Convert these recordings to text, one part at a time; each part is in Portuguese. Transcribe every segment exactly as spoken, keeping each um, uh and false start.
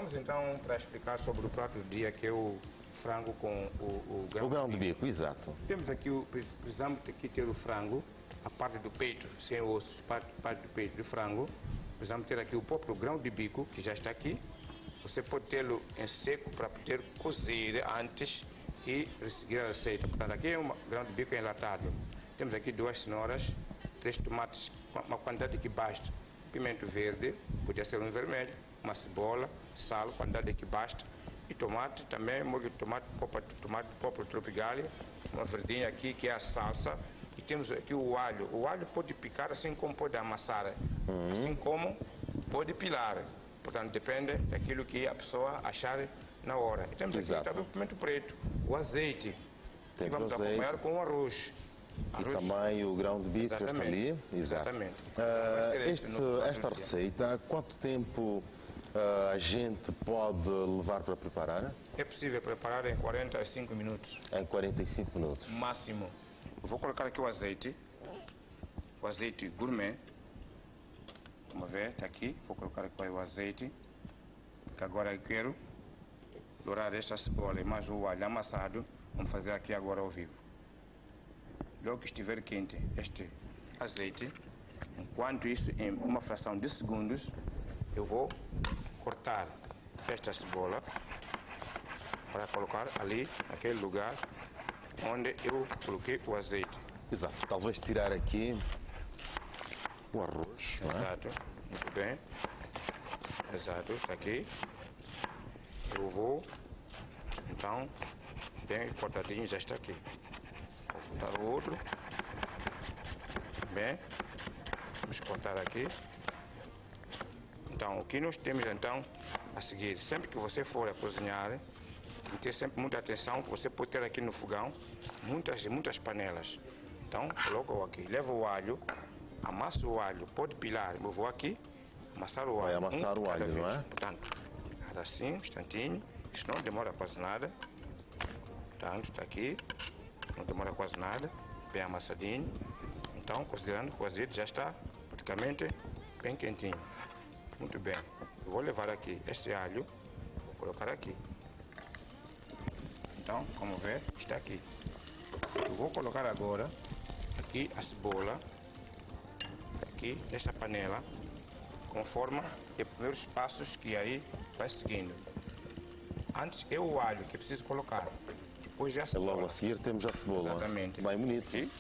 Vamos então para explicar sobre o prato do dia, que é o frango com o, o grão, o grão de bico, exato. Temos aqui, o, precisamos aqui ter o frango, a parte do peito, sem ossos, parte, parte do peito do frango. Precisamos ter aqui o próprio grão de bico, que já está aqui. Você pode tê-lo em seco para poder cozer antes e seguir a receita. Portanto, aqui é um grão de bico enlatado. Temos aqui duas cenouras, três tomates, uma quantidade que basta. Pimento verde, podia ser um vermelho, uma cebola, sal, quantidade que basta. E tomate também, molho de tomate, polpa de tomate, polpa de tropigalha, uma verdinha aqui que é a salsa. E temos aqui o alho. O alho pode picar assim como pode amassar, uhum. assim como pode pilar. Portanto, depende daquilo que a pessoa achar na hora. E temos Exato. aqui também o pimento preto, o azeite. Tem e vamos azeite. acompanhar com o arroz. arroz. E também o grão de bico já está ali. Exato. Exatamente. Uh, este, esta receita, há quanto tempo uh, a gente pode levar para preparar? É possível preparar em quarenta e cinco minutos. Em quarenta e cinco minutos. Máximo. Eu vou colocar aqui o azeite. O azeite gourmet. Como vê, está aqui. Vou colocar aqui o azeite. Que agora eu quero dourar esta cebola e mais o alho amassado. Vamos fazer aqui agora ao vivo. Logo que estiver quente este azeite, enquanto isso, em uma fração de segundos, eu vou cortar esta cebola para colocar ali, naquele lugar onde eu coloquei o azeite. Exato. Talvez tirar aqui o arroz. Exato. Não é? Muito bem. Exato. Está aqui. Eu vou, então, bem cortadinho, já está aqui. Vou cortar o outro. Bem. Vamos cortar aqui. Então, o que nós temos, então, a seguir? Sempre que você for a cozinhar, tem que ter sempre muita atenção, que você pode ter aqui no fogão muitas e muitas panelas. Então, coloca aqui. Leva o alho, amassa o alho, pode pilar. Eu vou aqui, amassar o alho. Vai amassar um, o alho, não é? Portanto, assim, um instantinho. Isso não demora quase nada. Portanto, está aqui. Não demora quase nada. Bem amassadinho. Então, considerando que o azeite já está praticamente bem quentinho. Muito bem. Eu vou levar aqui este alho. Vou colocar aqui. Então, como vê, está aqui. Eu vou colocar agora aqui a cebola. Aqui, nesta panela. Conforme os primeiros passos que aí vai seguindo. Antes é o alho que preciso colocar. Depois já a cebola. Logo a seguir temos a cebola. Exatamente. Bem bonito. Aqui.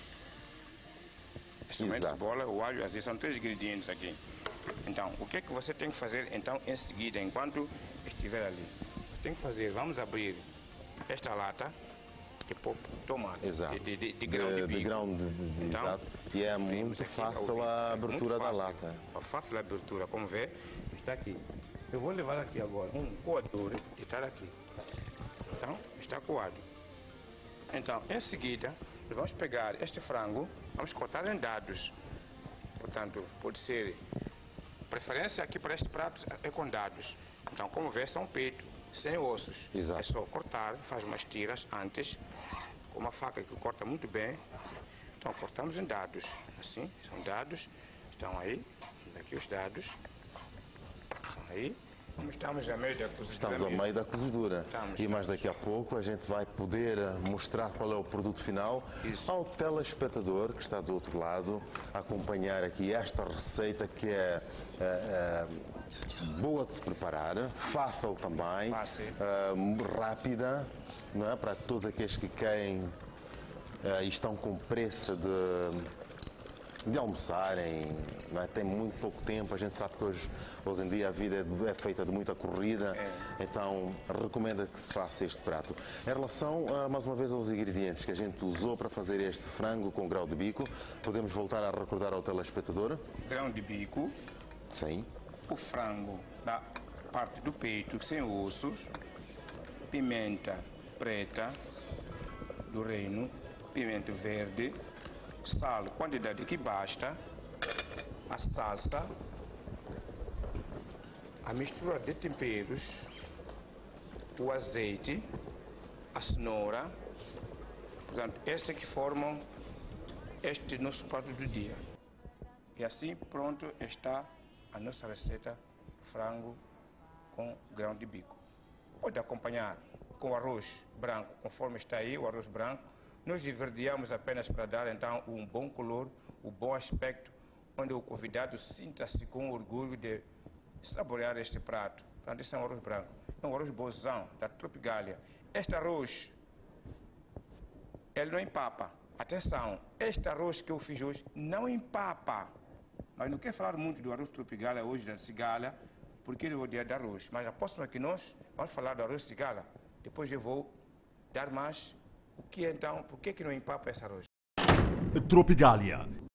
A cebola, o alho, às vezes são três ingredientes aqui. Então, o que é que você tem que fazer então em seguida, enquanto estiver ali? Tem que fazer, vamos abrir esta lata de tomate, exato. de, de, de grão de, de, de grão de, de então, exato. E é muito fácil a abertura da lata. É fácil a abertura, como vê, está aqui. Eu vou levar aqui agora um coador e está aqui. Então, está coado. Então, em seguida, vamos pegar este frango, vamos cortar em dados. Portanto, pode ser, preferência aqui para este prato é com dados. Então, como vê, são peito, sem ossos. Exato. É só cortar, faz umas tiras antes, com uma faca que corta muito bem. Então, cortamos em dados, assim, são dados, estão aí, aqui os dados, estão aí. Estamos a meio da cozidura. Estamos a meio da cozidura. Estamos, e mais daqui a pouco a gente vai poder mostrar qual é o produto final Isso. ao telespectador que está do outro lado, a acompanhar aqui esta receita que é, é, é boa de se preparar, fácil também, Fácil. É, rápida, não é? Para todos aqueles que querem é, e estão com pressa de... de almoçarem, não é? Tem muito pouco tempo, a gente sabe que hoje, hoje em dia a vida é, de, é feita de muita corrida, é. Então recomenda que se faça este prato. Em relação, uh, mais uma vez, aos ingredientes que a gente usou para fazer este frango com grão de bico, podemos voltar a recordar ao telespectador? Grão de bico. Sim. O frango da parte do peito, sem ossos, pimenta preta do reino, pimenta verde, sal, quantidade que basta, a salsa, a mistura de temperos, o azeite, a cenoura. Portanto, esses que formam este nosso prato do dia. E assim pronto está a nossa receita frango com grão de bico. Pode acompanhar com arroz branco, conforme está aí o arroz branco. Nós esverdeamos apenas para dar então um bom color, um bom aspecto, onde o convidado sinta-se com orgulho de saborear este prato. Portanto, este é um arroz branco, é um arroz bozão da Tropigália. Este arroz, ele não empapa. Atenção, este arroz que eu fiz hoje não empapa. Mas não quero falar muito do arroz Tropigália hoje, da cigala, porque ele é o dia do arroz. Mas a próxima que nós vamos falar do arroz cigala, depois eu vou dar mais o que então, por que que não empapa esse arroz. Tropigália.